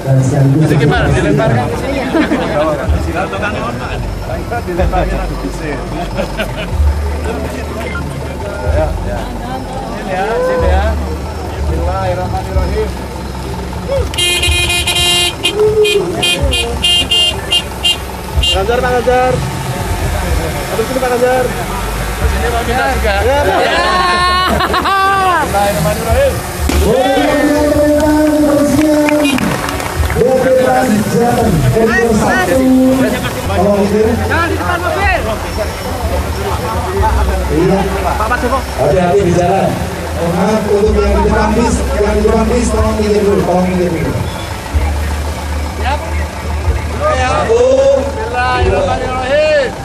dan sekaligus Jadi gimana? Dilemparkan ke sini? Dilemparkan ke sini. Ya, ya. Sini ya, sini ya. Bismillahirrahmanirrahim. Ganjar, Pak Ganjar. Aduh, sini Pak Ganjar. Sini mau minta juga. Ya, Pak. Bismillahirrahmanirrahim. Jangan di depan mobil. Iya, Pak Joko. hati-hati di jalan. Maaf untuk yang di depan bis, tolong minggir dulu, Siap. Satu. Bismillahirrahmanirrahim.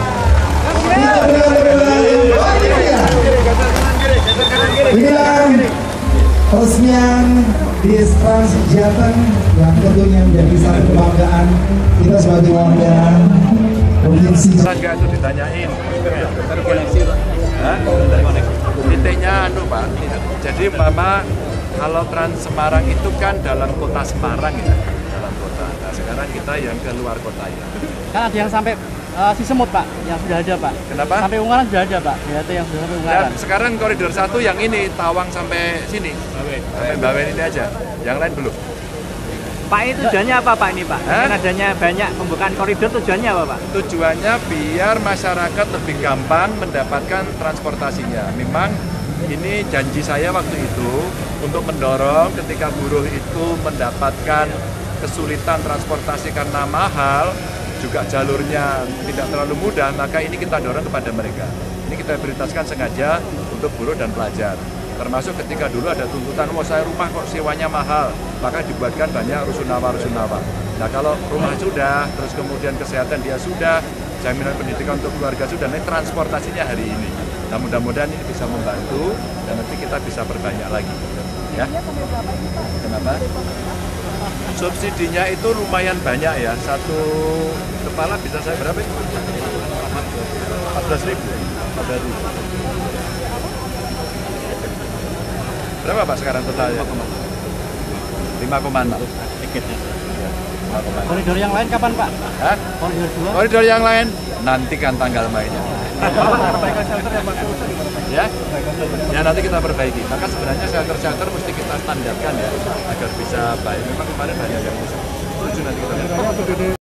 Inilah peresmian bis Trans Jateng yang tentunya menjadi satu kebanggaan kita sebagai warga provinsi. Enggak itu ditanyain. Terkoneksi Pak. Hah? Titiknya Pak. Jadi Bapak kalau Trans Semarang itu kan dalam kota Semarang ya, dalam kota. Nah, sekarang kita yang ke luar kota ya. Kan ada yang sampai Sisemut Pak, yang sudah ada Pak. Kenapa? Sampai Ungaran sudah ada Pak, BRT yang sudah sampai Ungaran. Dan sekarang koridor 1 yang ini Tawang sampai sini. Sampai Bawen ini aja. Yang lain belum. Pak, ini tujuannya apa Pak ini Pak? Hah? Dengan adanya banyak pembukaan koridor, tujuannya apa Pak? Tujuannya biar masyarakat lebih gampang mendapatkan transportasinya. Memang ini janji saya waktu itu untuk mendorong ketika buruh itu mendapatkan kesulitan transportasi karena mahal, juga jalurnya tidak terlalu mudah, maka ini kita dorong kepada mereka. Ini kita prioritaskan sengaja untuk buruh dan pelajar. Termasuk ketika dulu ada tuntutan, saya rumah kok sewanya mahal, maka dibuatkan banyak rusunawa-rusunawa. Nah kalau rumah sudah, terus kemudian kesehatan dia sudah, jaminan pendidikan untuk keluarga sudah, nah transportasinya hari ini. Nah mudah-mudahan ini bisa membantu dan nanti kita bisa perbanyak lagi. Ya. Kenapa? Subsidinya itu lumayan banyak ya, satu kepala bisa saya berapa itu? 14.000. Berapa Pak sekarang totalnya? 5,6. Tiketnya. 5,6. Koridor yang lain kapan Pak? Hah? Koridor 2? Koridor yang lain nanti kan tanggal mainnya. Ya, ya nanti kita perbaiki. Maka sebenarnya shelter mesti kita standarkan ya agar bisa baik. Memang kemarin banyak yang bisa. Tujuh nanti kita.